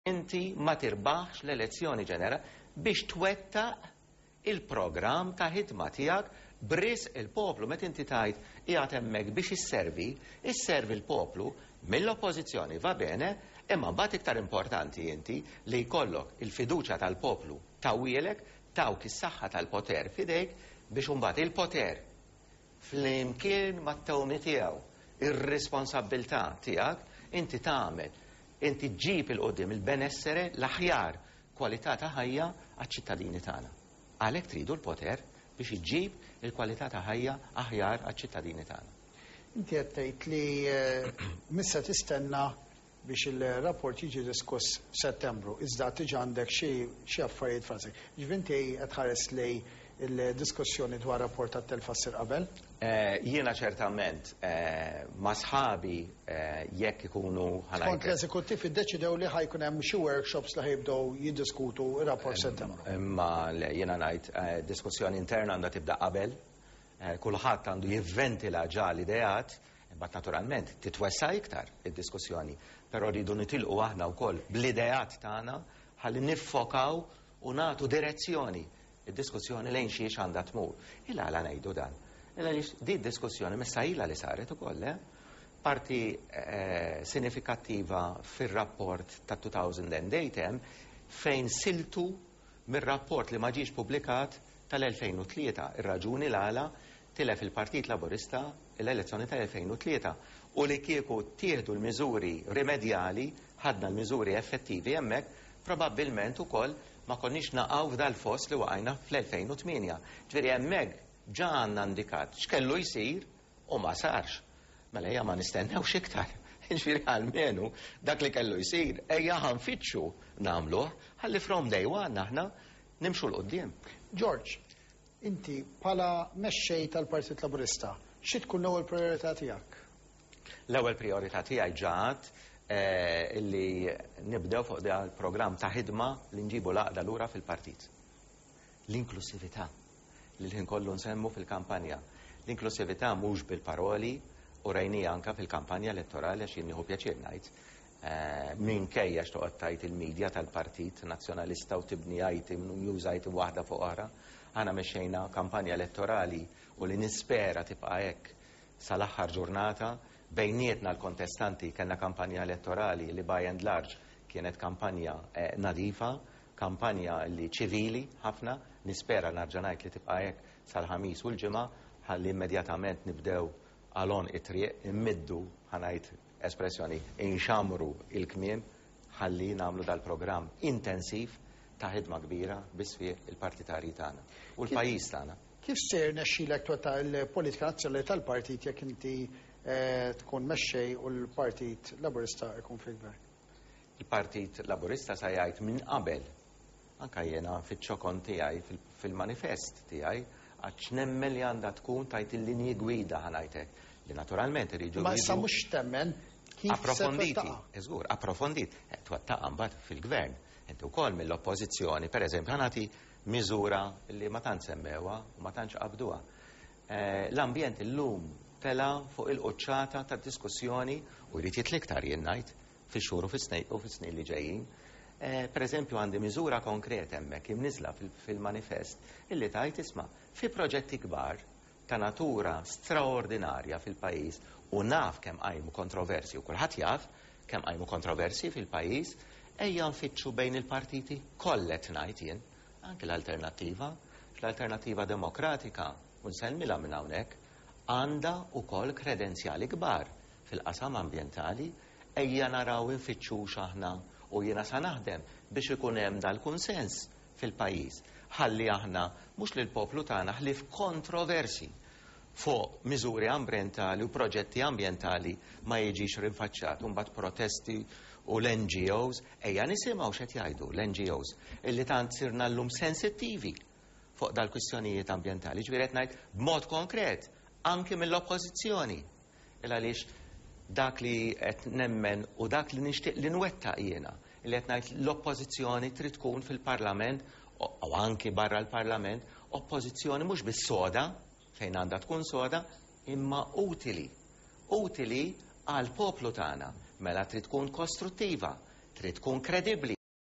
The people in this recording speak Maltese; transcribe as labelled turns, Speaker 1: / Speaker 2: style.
Speaker 1: inti ma tirbaħx l-elezzjoni ġenerali biex twettaq il-programm ta' ħidma tiegħek bris il-poplu met inti tajt qiegħed hemmhekk biex isservi l-poplu mill-oppożizzjoni va bene, imma mbagħad iktar importanti inti li jkollok il-fiduċja tal-poplu tawwielek tawk is-saħħa tal-poter fidejk biex imbagħad il-poter flimkien mat-tewmi tiegħu ir-responsabbiltà tiegħek inti tagħmel inti ġġib il-qudiem il-benessere l-aħjar kwalità ta' ħajja għaċ-ċittadini tagħna. Għalhekk tridu l-poter biex iġġib il-kwalità ta' ħajja aħjar għaċ-ċittadini tagħna.
Speaker 2: Inti qed tgħid li missa tistenna biex il-rapport jiġi diskuss f'Settembru, iżda tiġi għandek xi affarijiet frasek. Ġivinti qed ħares li il-diskussjoni dwar rapport tat-telfa ssir qabel?
Speaker 1: Jiena ċertament ma' sħabi jekk ikunu ħanajt.
Speaker 2: Kont l-eżekuttiv iddeċidew li ħajkun hemm xi workshops li ħajbdew jiddiskutu r-rapport Settembru.
Speaker 1: Imma jiena ngħid diskussjoni interna għandha tibda qabel, kulħadd għandu jivventila ġa l-ideat, imbagħad naturalment titwessa iktar id-diskussjoni, però rridu nitilqu aħna wkoll bl-ideat tagħna ħalli niffokaw u nagħtu direzzjoni id-diskussjoni lejn xiex għandha tmur. Illa għala ngħidu dan. Illa li di diskussjoni messa ilha li saret ukoll, parti sinifikattiva fir-rapport ta' 2008 hemm fejn siltu mir-rapport li ma ġiex pubblikat tal-2003. Ir-raġuni l-għala tilef il-Partit Laburista l-elezzjoni tal-2003 u li kieku tieħdu l-miżuri rimedjali, ħadna l-miżuri effettivi hemmhekk, probabbilment ukoll ma konniex naqgħu f'dal fost li waqajna fl-2008. Ġifieri hemmhekk ġa għandna indikat x'kellu jsir u ma sarx. Mela ejja ma nistennewx iktar. Ġifieri għalmenu dak li kellu jsir ejja ħanfittxu nagħmluh ħalli from day one aħna nimxu l-qudiem.
Speaker 2: George, inti bħala mexxej tal-Partit Laburista, xi tkun l-ewwel priorità tiegħek?
Speaker 1: L-ewwel priorità tiegħi ġat illi nibdew fuq da l-programm ta' ħidma li nġibu laqda lura fil-partit. L-inklusività li l-ħin kollu nsemmu fil-kampanja. L-inklusività mhux bil-paroli u rajnija anka fil-kampanja elettorali għax nieħu pjaċir ngħid. Minkejja x'toqgħod tgħid il-medja tal-Partit Nazzjonalista u tibni item news item waħda fuq oħra, aħna mexxejna kampanja elettorali u li nispera tibqa' hekk sal-aħħar ġurnata. Bejnietna l-kontestanti kellna kampanja elettorali li by and large kienet kampanja nadifa, kampanja li ċivili ħafna, nispera narġa' ngħid li tibqa' hekk sal-ħamis u l-ġimgħa ħalli immedjatament nibdew għalon it-triq immiddu ħanajt espressjoni inxamru il-kmiem ħalli nagħmlu dal-programm intensiv ta' ħidma kbira bisfih il-partitari tagħna u l-pajjiż tagħna.
Speaker 2: Kif ser nexxilek twetta l-politika nazzjonali tal-partit jekk inti tkun mexxej u l-Partit Laburista jkun fil-gvern?
Speaker 1: Il-Partit Laburista sa jgħid minn qabel, anke jiena fiċ-ċokon tiegħi fil-manifest tiegħi, għax nemmen li għandha tkun tajt il-linji gwida ħanajtek li naturalment iriġu.
Speaker 2: Ma issa mhux temmen kif
Speaker 1: approfonditi, żgur, approfondit, twettaqa' mbagħad fil-gvern. Inti wkoll mill-oppożizzjoni, pereżempju ħanati miżura li ma tantx semmewha u ma tantx qabduha. L-ambjent illum tela fuq il-qoċċata ta' diskussjoni u jrid jitliktar jien ngħid fix-xhur u fis-snin li ġejjin. Pereżempju għandi miżura konkreta hemmhekk imniżla fil-manifest illi tajt isma' fi proġetti kbar ta' natura straordinarja fil-pajjiż u naf kemm qajmu kontroversji u kulħadd jaf kemm qajmu kontroversji fil-pajjiż ejja nfittxu bejn il-partiti kollet ngħid jien anke l-alternattiva, fl-alternattiva demokratika u nsellmilha minn hawnhekk għandha wkoll kredenzjali kbar fil-qasam ambjentali ejja naraw infittxux aħna u jiena sa naħdem biex ikun hemm dal-kunsens fil-pajjiż. Ħalli aħna mhux lill poplu tagħna ħlief kontroversi fuq miżuri ambjentali u proġetti ambjentali ma jiġix rinfaċċat u mbagħad protesti u l-NGOs ejja nisimgħu x'qed jgħidu l-NGOs illi tant sirna llum sensittivi fuq dal-kwistjonijiet ambjentali. Ġifieri qed ngħid b'mod konkret anke mill-oppożizzjoni. Il għaliex dak li qed nemmen u dak li nixtieq li nwettaq jiena li qed ngħid l-oppożizzjoni trid tkun fil-Parlament u anke barra l-Parlament oppożizzjoni mhux bis-soda fejn għandha tkun soda imma utili għal poplu tagħna mela trid tkun kostruttiva trid tkun kredibbli.